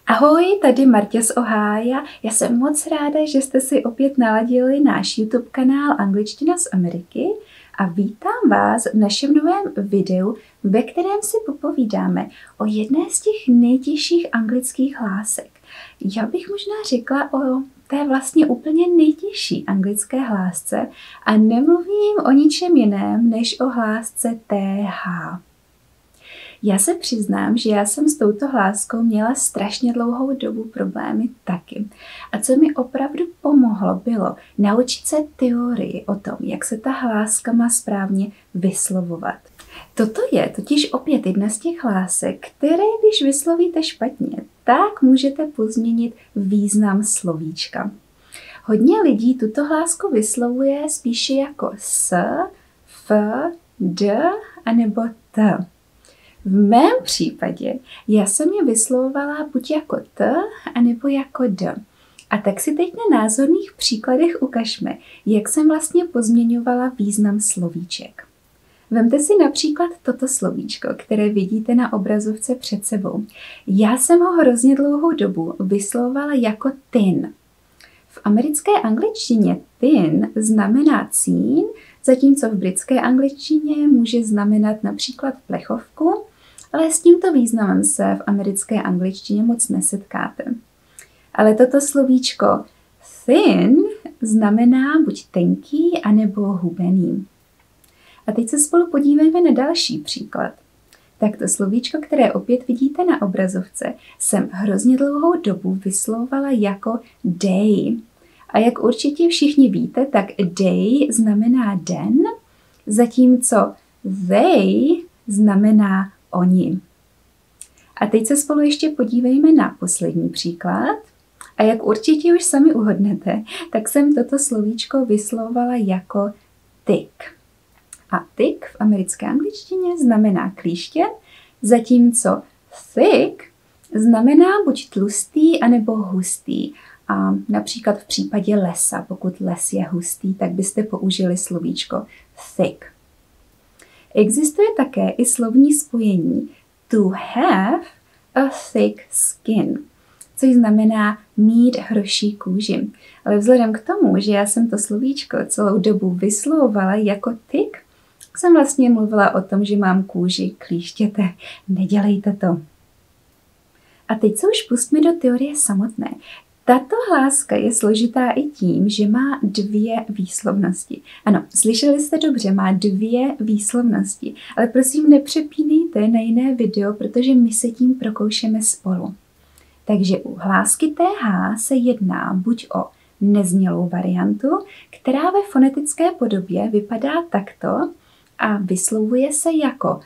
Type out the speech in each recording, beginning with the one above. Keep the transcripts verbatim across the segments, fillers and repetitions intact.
Ahoj, tady Martě z Ohája. Já jsem moc ráda, že jste si opět naladili náš YouTube kanál Angličtina z Ameriky a vítám vás v našem novém videu, ve kterém si popovídáme o jedné z těch nejtěžších anglických hlásek. Já bych možná řekla o té vlastně úplně nejtěžší anglické hlásce a nemluvím o ničem jiném než o hlásce T H. Já se přiznám, že já jsem s touto hláskou měla strašně dlouhou dobu problémy taky. A co mi opravdu pomohlo, bylo naučit se teorii o tom, jak se ta hláska má správně vyslovovat. Toto je totiž opět jedna z těch hlásek, které když vyslovíte špatně, tak můžete pozměnit význam slovíčka. Hodně lidí tuto hlásku vyslovuje spíše jako s, f, d anebo t. V mém případě já jsem je vyslovovala buď jako t, anebo jako d. A tak si teď na názorných příkladech ukažme, jak jsem vlastně pozměňovala význam slovíček. Vemte si například toto slovíčko, které vidíte na obrazovce před sebou. Já jsem ho hrozně dlouhou dobu vyslovovala jako tin. V americké angličtině tin znamená cín, zatímco v britské angličtině může znamenat například plechovku, ale s tímto významem se v americké angličtině moc nesetkáte. Ale toto slovíčko thin znamená buď tenký, anebo hubený. A teď se spolu podívejme na další příklad. Tak to slovíčko, které opět vidíte na obrazovce, jsem hrozně dlouhou dobu vyslovovala jako day. A jak určitě všichni víte, tak day znamená den, zatímco they znamená oni. A teď se spolu ještě podívejme na poslední příklad. A jak určitě už sami uhodnete, tak jsem toto slovíčko vyslovovala jako tick. A tick v americké angličtině znamená klíště, zatímco thick znamená buď tlustý, anebo hustý. A například v případě lesa, pokud les je hustý, tak byste použili slovíčko thick. Existuje také i slovní spojení to have a thick skin, což znamená mít hroší kůži. Ale vzhledem k tomu, že já jsem to slovíčko celou dobu vyslovovala jako thick, jsem vlastně mluvila o tom, že mám kůži klíštěte. Nedělejte to. A teď se už pustíme do teorie samotné. Tato hláska je složitá i tím, že má dvě výslovnosti. Ano, slyšeli jste dobře, má dvě výslovnosti, ale prosím nepřepínejte na jiné video, protože my se tím prokoušeme spolu. Takže u hlásky T H se jedná buď o neznělou variantu, která ve fonetické podobě vypadá takto a vyslovuje se jako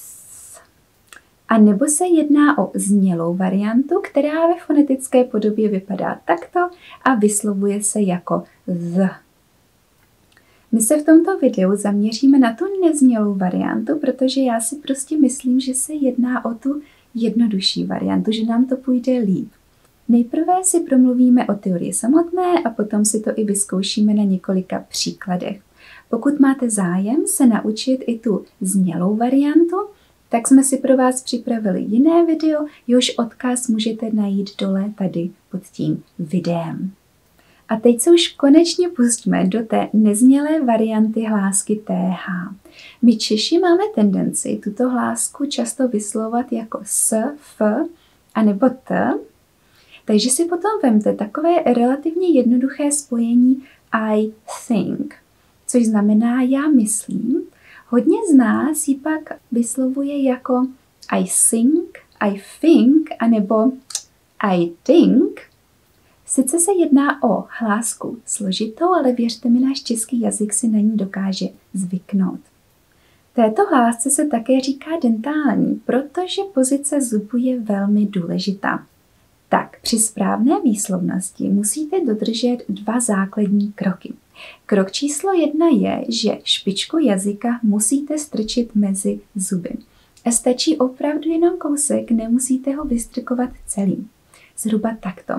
a nebo se jedná o znělou variantu, která ve fonetické podobě vypadá takto a vyslovuje se jako z. My se v tomto videu zaměříme na tu neznělou variantu, protože já si prostě myslím, že se jedná o tu jednodušší variantu, že nám to půjde líp. Nejprve si promluvíme o teorii samotné a potom si to i vyzkoušíme na několika příkladech. Pokud máte zájem se naučit i tu znělou variantu, tak jsme si pro vás připravili jiné video, jehož odkaz můžete najít dole tady pod tím videem. A teď se už konečně pustíme do té neznělé varianty hlásky T H. My Češi máme tendenci tuto hlásku často vyslovovat jako s, f, anebo t, takže si potom vemte takové relativně jednoduché spojení I think, což znamená já myslím. Hodně z nás ji pak vyslovuje jako I think, I think, anebo I think. Sice se jedná o hlásku složitou, ale věřte mi, náš český jazyk si na ní dokáže zvyknout. Této hlásce se také říká dentální, protože pozice zubu je velmi důležitá. Tak při správné výslovnosti musíte dodržet dva základní kroky. Krok číslo jedna je, že špičku jazyka musíte strčit mezi zuby. A stačí opravdu jenom kousek, nemusíte ho vystrkovat celý. Zhruba takto.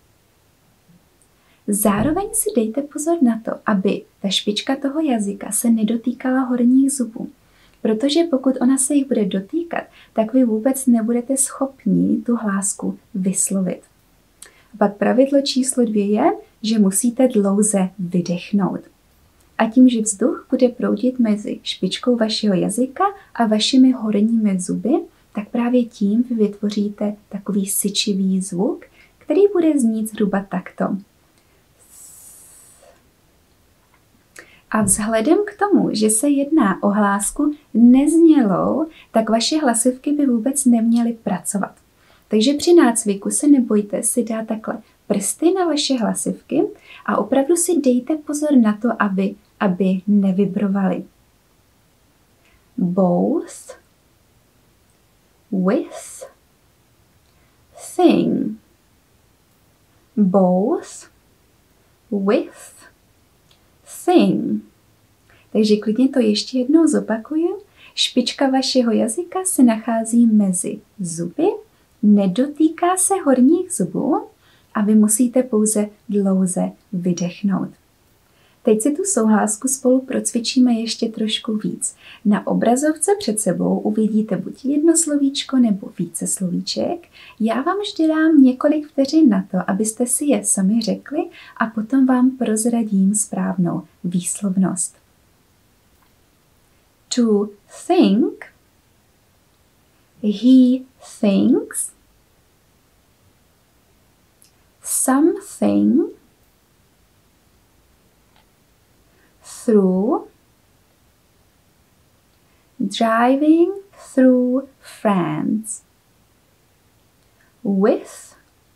Zároveň si dejte pozor na to, aby ta špička toho jazyka se nedotýkala horních zubů. Protože pokud ona se jich bude dotýkat, tak vy vůbec nebudete schopni tu hlásku vyslovit. Pak pravidlo číslo dvě je, že musíte dlouze vydechnout. A tím, že vzduch bude proudit mezi špičkou vašeho jazyka a vašimi horními zuby, tak právě tím vy vytvoříte takový syčivý zvuk, který bude znít zhruba takto. A vzhledem k tomu, že se jedná o hlásku neznělou, tak vaše hlasivky by vůbec neměly pracovat. Takže při nácviku se nebojte si dát takhle prsty na vaše hlasivky a opravdu si dejte pozor na to, aby, aby nevibrovaly. Both, with, sing. Both, with, sing. Takže klidně to ještě jednou zopakuju. Špička vašeho jazyka se nachází mezi zuby, nedotýká se horních zubů a vy musíte pouze dlouze vydechnout. Teď si tu souhlásku spolu procvičíme ještě trošku víc. Na obrazovce před sebou uvidíte buď jedno slovíčko nebo více slovíček. Já vám vždy dám několik vteřin na to, abyste si je sami řekli a potom vám prozradím správnou výslovnost. To think, he thinks, something, through, driving through France, with,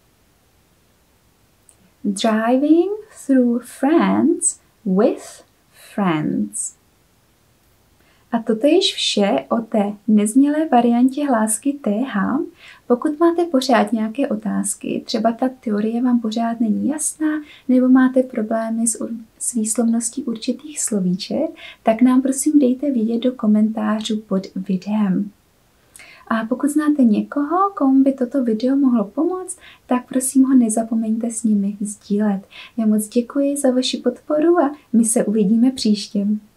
driving through France with friends. A toto je již vše o té neznělé variantě hlásky T H. Pokud máte pořád nějaké otázky, třeba ta teorie vám pořád není jasná, nebo máte problémy s, s výslovností určitých slovíček, tak nám prosím dejte vědět do komentářů pod videem. A pokud znáte někoho, komu by toto video mohlo pomoct, tak prosím ho nezapomeňte s nimi sdílet. Já moc děkuji za vaši podporu a my se uvidíme příště.